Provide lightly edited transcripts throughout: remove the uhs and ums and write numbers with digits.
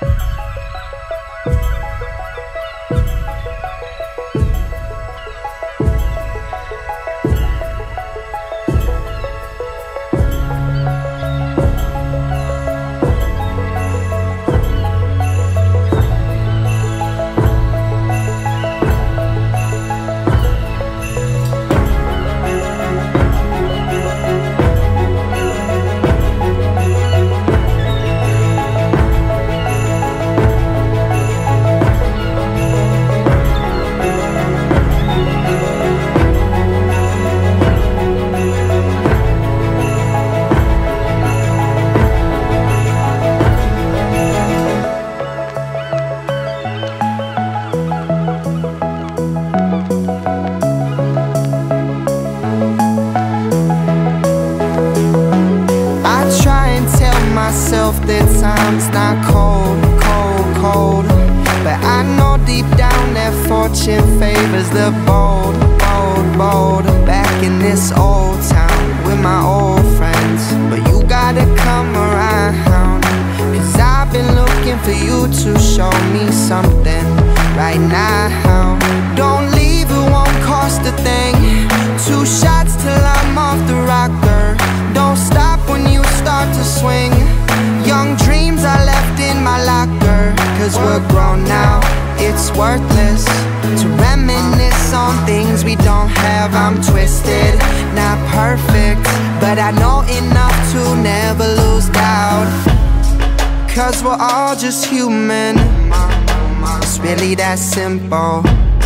That time's not cold, cold, cold. But I know deep down that fortune favors the bold, bold, bold. Back in this old town with my old friends, but you gotta come around, 'cause I've been looking for you to show me something right now. Don't leave, it won't cost a thing. 2 shots till I'm off the rocker. Don't stop when you start to swing. Young dreams are left in my locker, 'cause we're grown now, it's worthless to reminisce on things we don't have. I'm twisted, not perfect, but I know enough to never lose doubt, 'cause we're all just human. It's really that simple.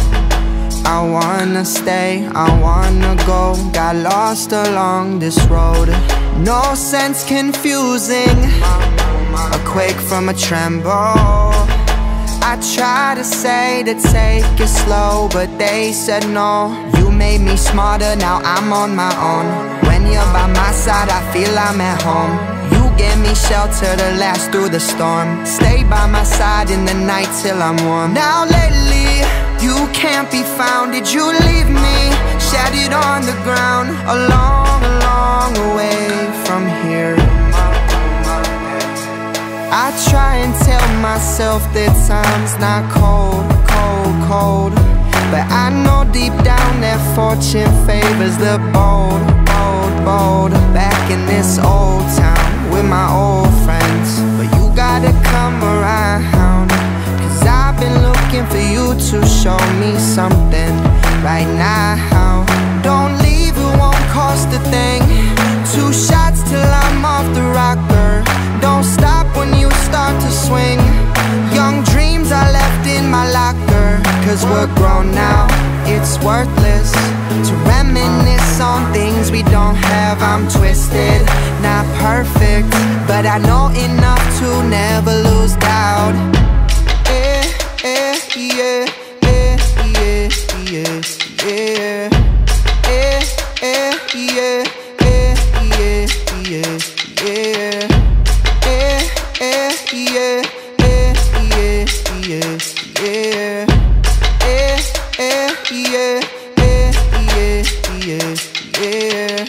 I wanna stay, I wanna go. Got lost along this road. No sense confusing a quake from a tremble. I try to say to take it slow, but they said no. You made me smarter, now I'm on my own. When you're by my side, I feel I'm at home. You give me shelter to last through the storm. Stay by my side in the night till I'm warm. Now lately, you can't be found. Did you leave me shattered on the ground, a long, long way from here? I try and tell myself that time's not cold, cold, cold. But I know deep down that fortune favors the bold, bold, bold. Back in this old town with my old friends, but you gotta come around, 'cause I've been looking for you to show me something right now. Don't leave, it won't cost a thing. 2 shots till I'm off the rocker. Don't stop when you start to swing. Young dreams are left in my locker, 'cause we're grown now, it's worthless to reminisce on things we don't have. I'm twisted, not perfect, but I know enough to never lose doubt. Yeah, yeah, yeah, yeah, yeah, yeah, yeah, yeah, yeah, yeah, yeah, yeah, yeah, yeah. Yeah, yeah, yeah, yeah, yeah, yeah, yeah, yeah, yeah, yeah.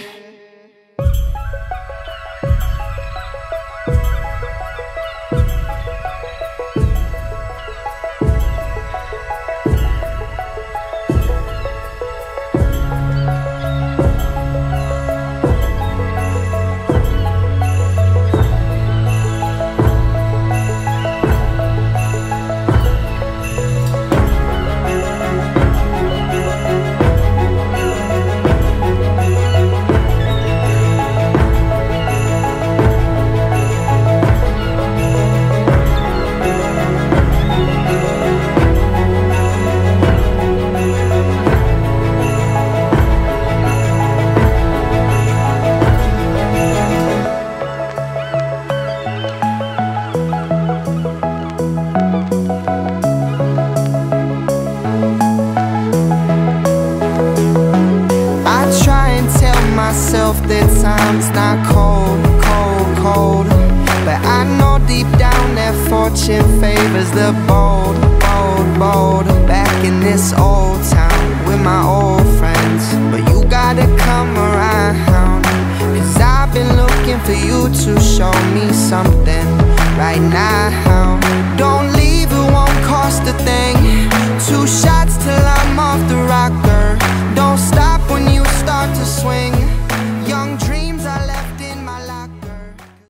That time's not cold, cold, cold. But I know deep down that fortune favors the bold, bold, bold. Back in this old town with my old friends, but you gotta come around, 'cause I've been looking for you to show me something right now.